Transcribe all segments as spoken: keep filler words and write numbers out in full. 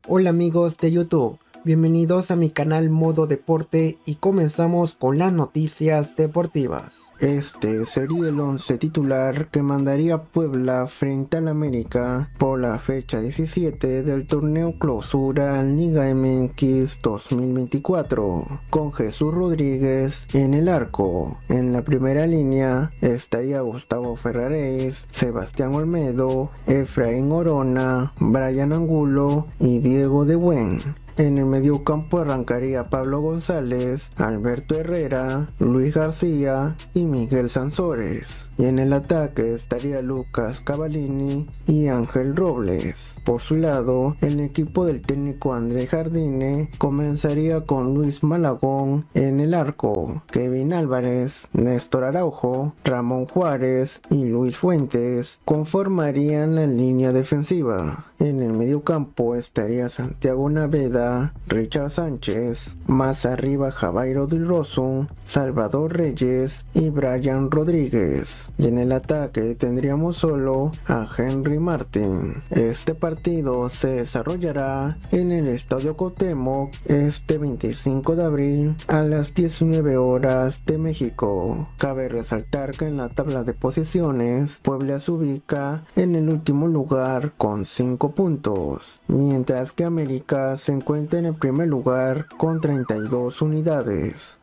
Hola amigos de YouTube, bienvenidos a mi canal Modo Deporte y comenzamos con las noticias deportivas. Este sería el once titular que mandaría Puebla frente al América por la fecha diecisiete del torneo Clausura Liga M X dos mil veinticuatro, con Jesús Rodríguez en el arco. En la primera línea estaría Gustavo Ferraréis, Sebastián Olmedo, Efraín Orona, Brian Angulo y Diego de Buen. En el mediocampo arrancaría Pablo González, Alberto Herrera, Luis García y Miguel Sansores. Y en el ataque estaría Lucas Cavallini y Ángel Robles. Por su lado, el equipo del técnico André Jardine comenzaría con Luis Malagón en el arco, Kevin Álvarez, Néstor Araujo, Ramón Juárez y Luis Fuentes conformarían la línea defensiva. En el mediocampo estaría Santiago Naveda, Richard Sánchez, más arriba Javairo del Rosso, Salvador Reyes y Brian Rodríguez. Y en el ataque tendríamos solo a Henry Martin. Este partido se desarrollará en el Estadio Cuauhtémoc este veinticinco de abril a las diecinueve horas de México. Cabe resaltar que en la tabla de posiciones Puebla se ubica en el último lugar con cinco puntos, mientras que América se encuentra en el primer lugar con treinta y dos unidades.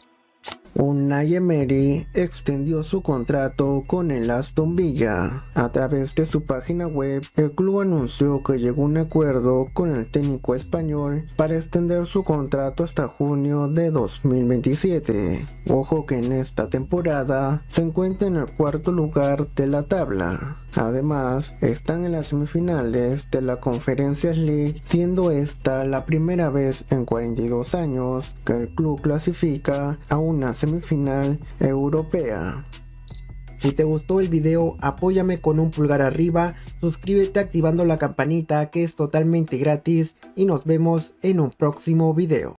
Unai Emery extendió su contrato con el Aston Villa. A través de su página web, el club anunció que llegó a un acuerdo con el técnico español para extender su contrato hasta junio de dos mil veintisiete. Ojo que en esta temporada se encuentra en el cuarto lugar de la tabla. Además, están en las semifinales de la Conference League, siendo esta la primera vez en cuarenta y dos años que el club clasifica a una semifinal europea. Si te gustó el video, apóyame con un pulgar arriba, suscríbete activando la campanita que es totalmente gratis y nos vemos en un próximo video.